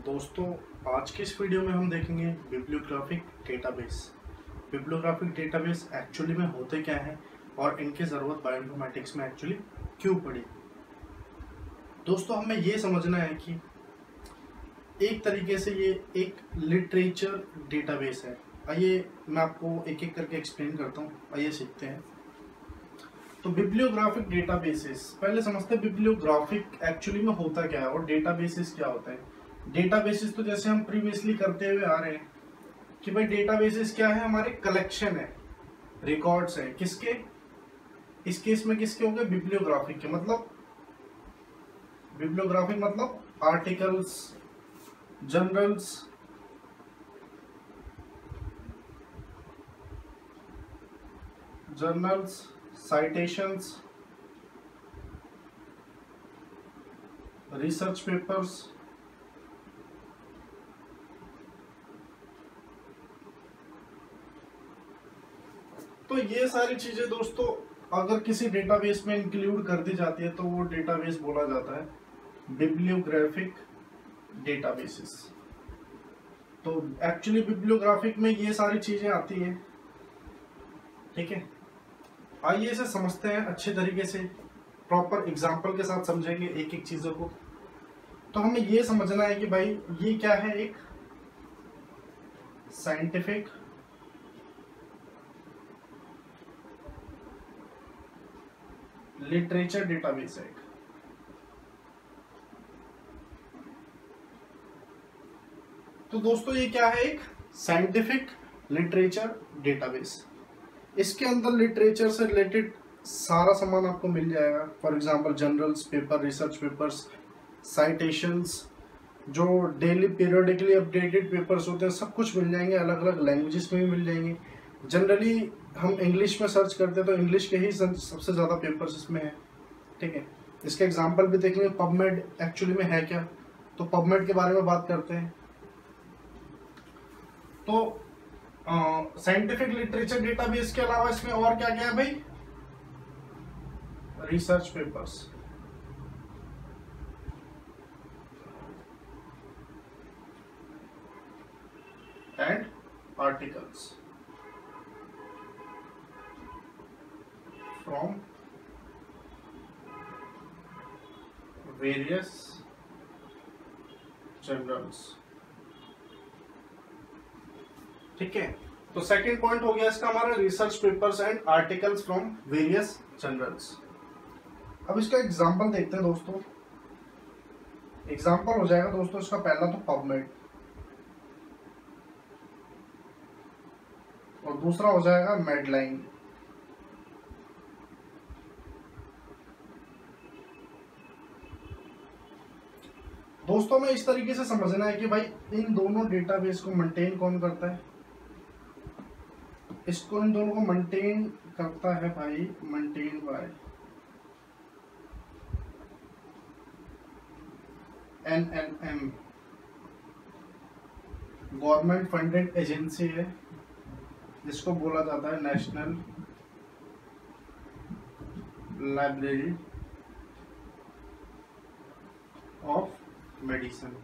दोस्तों, आज की इस वीडियो में हम देखेंगे bibliographic database. Bibliographic database actually में होते क्या हैं और इनकी ज़रूरत बायोइन्फॉर्मेटिक्स में एक्चुअली क्यों पड़ी। दोस्तों, हमें ये समझना है कि एक तरीके से ये एक लिटरेचर डेटाबेस है। आइए मैं आपको एक एक करके एक्सप्लेन करता हूँ। आइए सीखते हैं। तो बिब्लियोग्राफिक डेटाबेसेस, पहले समझते हैं बिब्लियोग्राफिक एक्चुअली में होता क्या है और डेटाबेसेस क्या होता है। डेटाबेसेस तो जैसे हम प्रीवियसली करते हुए आ रहे हैं कि भाई डेटाबेसेस क्या है, हमारे कलेक्शन है, रिकॉर्ड्स है। किसके? इस केस में किसके होंगे? बिब्लियोग्राफिक के। मतलब बिब्लियोग्राफिक मतलब articles, journals, citations, research papers, तो ये सारी चीजें दोस्तों अगर किसी डेटाबेस में इंक्लूड कर दी जाती है तो वो डेटाबेस बोला जाता है बिब्लियोग्राफिक डेटाबेसेस। तो एक्चुअली बिब्लियोग्राफिक में ये सारी चीजें आती हैं। ठीक है, आइए इसे समझते हैं अच्छे तरीके से, प्रॉपर एग्जांपल के साथ समझेंगे एक एक चीजों को। तो हमें ये समझना है कि भाई ये क्या है, एक साइंटिफिक लिटरेचर डेटाबेस है। तो दोस्तों ये क्या है? एक साइंटिफिक लिटरेचर डेटाबेस। इसके अंदर लिटरेचर से रिलेटेड सारा सामान आपको मिल जाएगा। For example journals paper, research papers, citations, जो डेली पीरियोडिकली अपडेटेड पेपर्स होते हैं, सब कुछ मिल जाएंगे। अलग अलग लैंग्वेजेस में भी मिल जाएंगे। जनरली हम इंग्लिश में सर्च करते हैं तो इंग्लिश के ही सबसे ज़्यादा पेपर्स इसमें है। ठीक है, इसके एग्जाम्पल भी देखेंगे। पबमेड एक्चुअली में है क्या, तो पबमेड के बारे में बात करते हैं। तो साइंटिफिक लिटरेचर डेटाबेस के अलावा इसमें और क्या क्या है भाई? Research papers, and articles from various journals. ठीक है, तो सेकंड पॉइंट हो गया इसका हमारा research papers and articles from various journals. अब इसका एग्जांपल देखते हैं दोस्तों। एग्जांपल हो जाएगा दोस्तों इसका पहला तो पबमेड, और दूसरा हो जाएगा मेडलाइन। दोस्तों में इस तरीके से समझना है कि भाई इन दोनों डेटाबेस को मेंटेन कौन करता है? इन दोनों को मेंटेन करता है भाई, maintain by NNM, government funded agency है, जिसको बोला जाता है national library of medicine.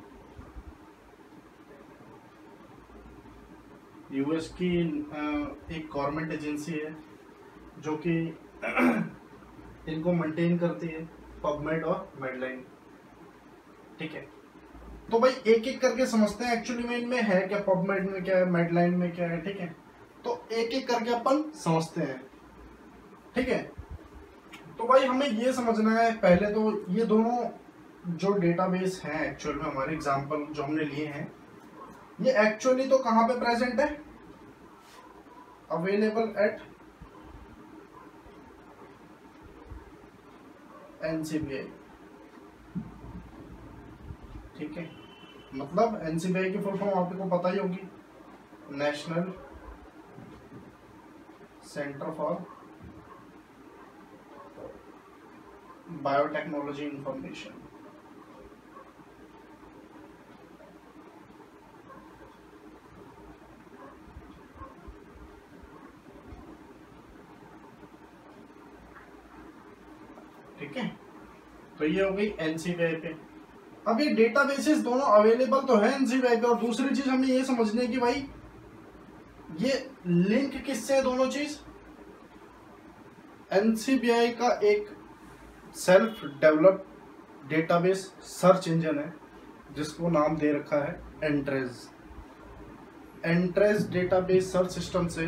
US की एक गवर्नमेंट एजेंसी है जो कि इनको मेंटेन करती है, पबमेड और मेडलाइन। ठीक है, तो भाई एक एक करके समझते हैं एक्चुअली में इनमें है क्या, पबमेड में क्या है, मेडलाइन में क्या है। ठीक है, तो एक एक करके अपन समझते हैं। ठीक है, तो भाई हमें ये समझना है पहले तो ये दोनों जो डेटाबेस हैं एक्चुअल में, हमारे एग्जांपल जो हमने लिए हैं, ये एक्चुअली तो कहाँ पे प्रेजेंट है? Available at NCBI। ठीक है, मतलब NCBI की फुल फॉर्म आपको पता ही होगी, national centre for biotechnology information. ठीक है, तो ये हो गई NCBI पे। अब ये डेटाबेसेस दोनों अवेलेबल तो है एनसीबीआई पे, और दूसरी चीज हमें ये समझनी है कि भाई ये लिंक किससे है दोनों चीज। एनसीबीआई का एक self developed database search engine है जिसको नाम दे रखा है Entrez. Entrez database search system से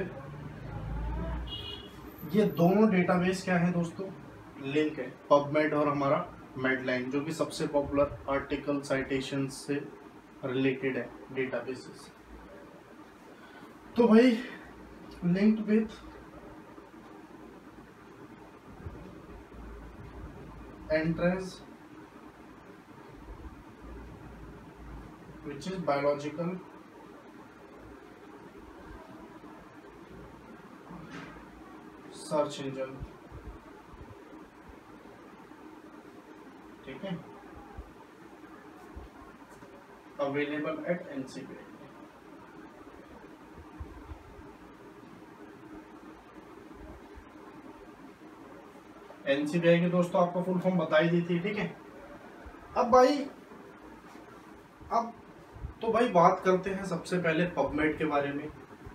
ये दोनों डेटाबेस क्या है दोस्तों, लिंक है। पबमेड और हमारा मेडलाइन जो कि सबसे पॉपुलर आर्टिकल साइटेशन से रिलेटेड है डेटाबेसेस। तो भाई linked with Entrez which is biological search engine, ठीक है, अवेलेबल एट एनसीबीआई। एनसीबीआई के दोस्तों आपको फुल फॉर्म बता ही दी थी, ठीक है। अब तो भाई बात करते हैं सबसे पहले पबमेड के बारे में।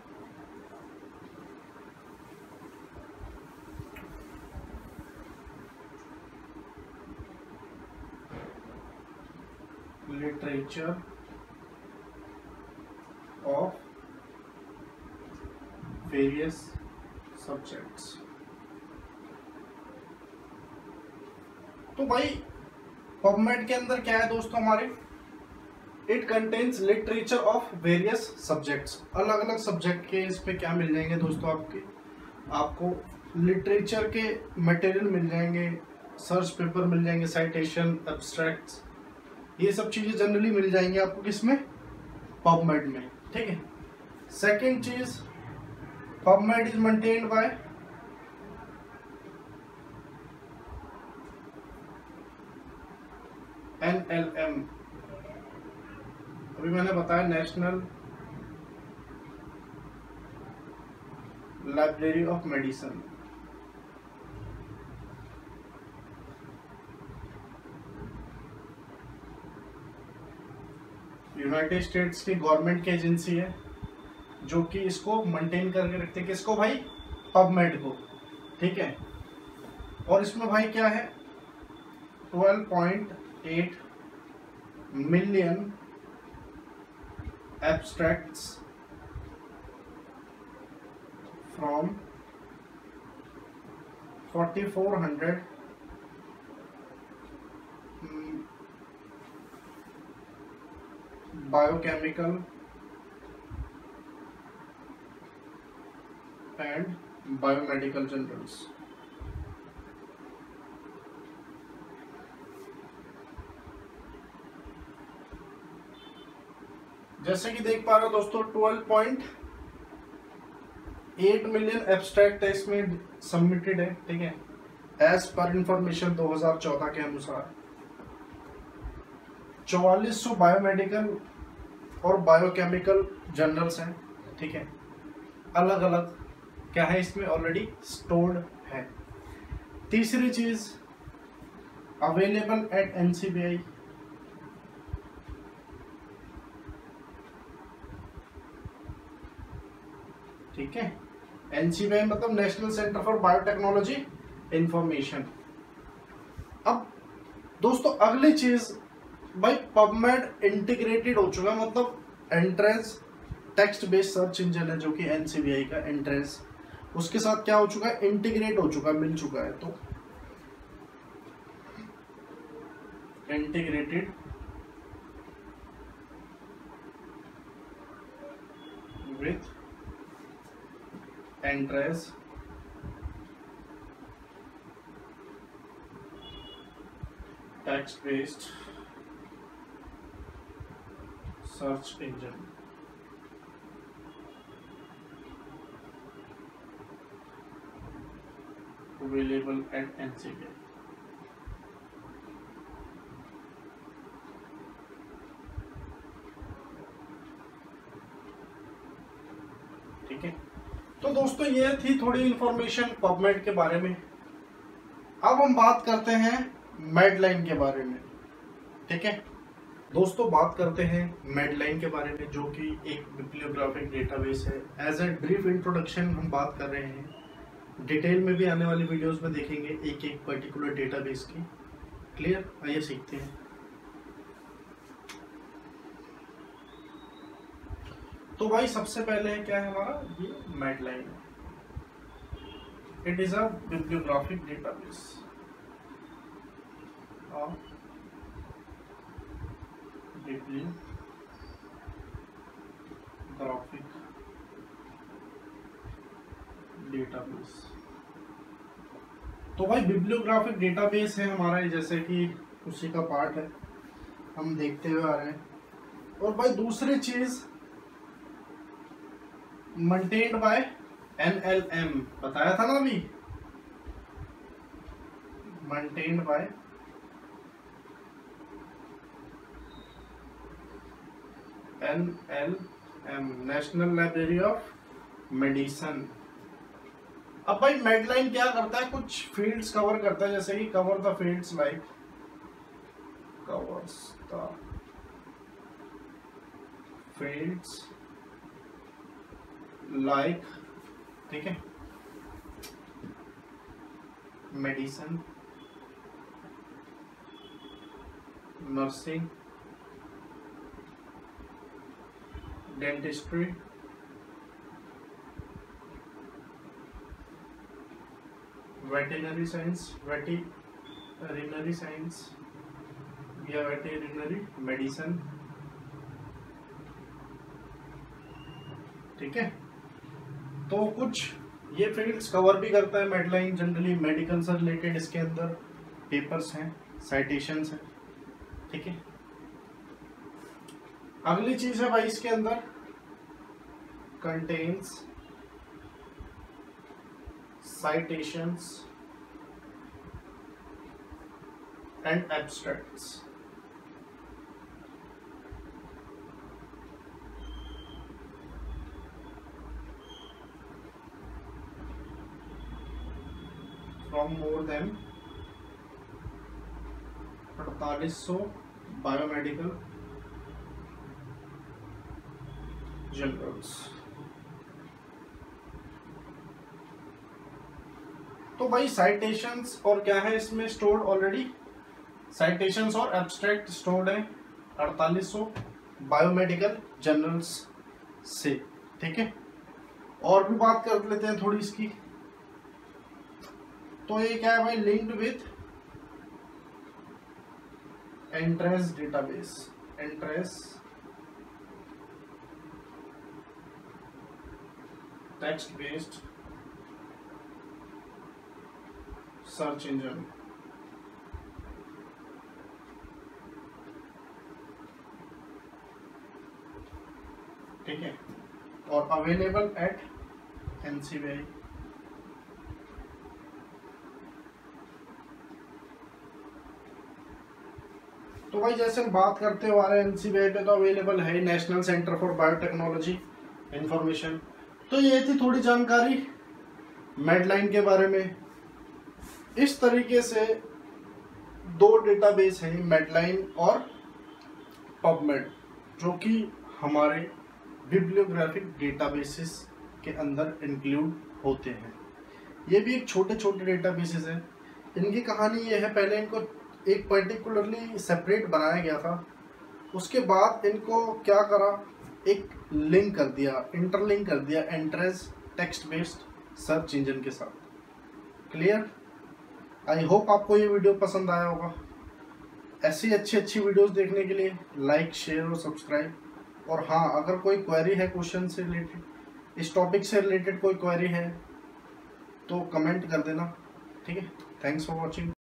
Literature of various subjects. तो भाई पबमेड के अंदर क्या है दोस्तों हमारे, it contains literature of various subjects. अलग अलग सब्जेक्ट के इस पे क्या मिल जाएंगे दोस्तों, आपको लिटरेचर के मटेरियल मिल जाएंगे, सर्च पेपर मिल जाएंगे, साइटेशन, एब्स्ट्रैक्ट्स, ये सब चीजें जनरली मिल जाएंगी आपको किसमें, पबमेड में, ठीक है। सेकेंड चीज, PubMed is maintained by NLM। अभी मैंने बताया national library of medicine. United States की गवर्नमेंट की एजेंसी है जो कि इसको मेंटेन करके रखते हैं, किसको भाई, पबमेड को, ठीक है। और इसमें भाई क्या है, 12.8 million abstracts from 4,400 biochemical and biomedical journals। जैसे कि देख पा रहे हो दोस्तों 12.8 मिलियन एब्स्ट्रैक्ट है इसमें सबमिटेड है, ठीक है, एज पर इंफॉर्मेशन 2014 के अनुसार। 4400 बायोमेडिकल और बायोकेमिकल जर्नल्स हैं, ठीक है, अलग अलग क्या है इसमें ऑलरेडी स्टोर्ड है। तीसरी चीज, अवेलेबल एट एनसीबीआई। ठीक है, एनसीबीआई मतलब national centre for biotechnology information. अब दोस्तों अगली चीज भाई, पबमेड इंटीग्रेटेड हो चुका है, मतलब Entrez text based search engine है जो कि एनसीबीआई का एंट्रेज, उसके साथ क्या हो चुका है, इंटीग्रेट हो चुका है, मिल चुका है। तो integrated with Entrez text based search engine. Available at NCBI. ठीक है, तो दोस्तों ये थी थोड़ी इंफॉर्मेशन पबमेड के बारे में। अब हम बात करते हैं मेडलाइन के बारे में। ठीक है, दोस्तों बात करते हैं मेडलाइन के बारे में, जो कि एक बिब्लियोग्राफिक डेटाबेस है। एज ए ब्रीफ इंट्रोडक्शन हम बात कर रहे हैं, डिटेल में भी आने वाली वीडियोस में देखेंगे एक एक पर्टिकुलर डेटाबेस की। क्लियर? आइए सीखते हैं। तो भाई सबसे पहले क्या है हमारा, ये Medline. It is a bibliographic database. Bibliographic database. तो भाई बिब्लियोग्राफिक डेटाबेस है हमारा, जैसे कि उसी का पार्ट है, हम देखते हुए आ रहे हैं। और भाई दूसरी चीज, मेंटेन्ड बाय NLM, बताया था ना अभी, maintained by NLM, National library of Medicine. अब भाई मेडलाइन क्या करता है, कुछ फील्ड्स कवर करता है, जैसे कि cover the fields like, covers the fields like, ठीक है, medicine, nursing, dentistry, veterinary science, veterinary science या वेटरनरी मेडिसिन, ठीक है। तो कुछ ये फील्ड्स कवर भी करता है मेडलाइन। जनरली मेडिकल से रिलेटेड इसके अंदर पेपर्स हैं, साइटेशंस हैं, ठीक है। अगली चीज है भाई इसके अंदर, contains citations and abstracts. From more than 4800 biomedical journals. तो भाई साइटेशंस और क्या है इसमें स्टोर्ड ऑलरेडी, साइटेशंस और एब्स्ट्रैक्ट स्टोर्ड है 4800 बायोमेडिकल जर्नल्स से, ठीक है। और भी बात कर लेते हैं थोड़ी इसकी। तो ये क्या है भाई, linked with Entrez database, Entrez text based search engine, ठीक है, और अवेलेबल एट NCBI। तो भाई जैसे हम बात करते हुए आ रहे हैं NCBI पे, तो अवेलेबल है National centre for biotechnology Information. तो ये थी थोड़ी जानकारी मेडलाइन के बारे में। इस तरीके से दो डेटाबेस हैं, मेडलाइन और पबमेड, जो कि हमारे बिब्लियोग्राफिक डेटाबेसेस के अंदर इंक्लूड होते हैं। ये भी एक छोटे छोटे डेटाबेसेस हैं। इनकी कहानी ये है, पहले इनको एक पर्टिकुलरली सेपरेट बनाया गया था, उसके बाद इनको क्या करा, एक लिंक कर दिया, इंटरलिंक कर दिया Entrez text based search engine के साथ। क्लियर? आई होप आपको ये वीडियो पसंद आया होगा। ऐसी अच्छी वीडियोस देखने के लिए लाइक, शेयर और सब्सक्राइब। और हाँ, अगर कोई क्वेरी है क्वेश्चन से रिलेटेड, इस टॉपिक से रिलेटेड कोई क्वेरी है तो कमेंट कर देना, ठीक है। Thanks for watching.